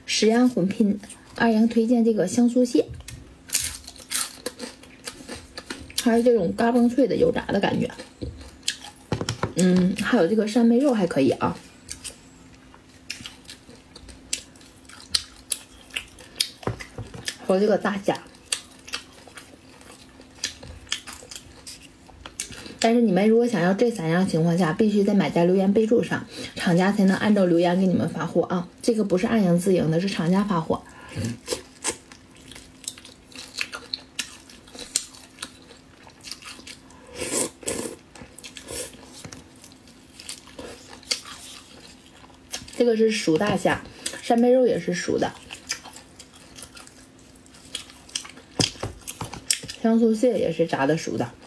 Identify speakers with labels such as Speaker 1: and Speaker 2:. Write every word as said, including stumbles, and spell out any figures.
Speaker 1: 食盐混拼，二营推荐这个香酥蟹，还是这种嘎嘣脆的油炸的感觉。嗯，还有这个扇贝肉还可以啊。和这个大虾。但是你们如果想要这三样情况下，必须在买家留言备注上，厂家才能按照留言给你们发货啊。这个不是二营自营的，是厂家发货。这个是熟大虾，扇贝肉也是熟的，香酥蟹也是炸的熟的。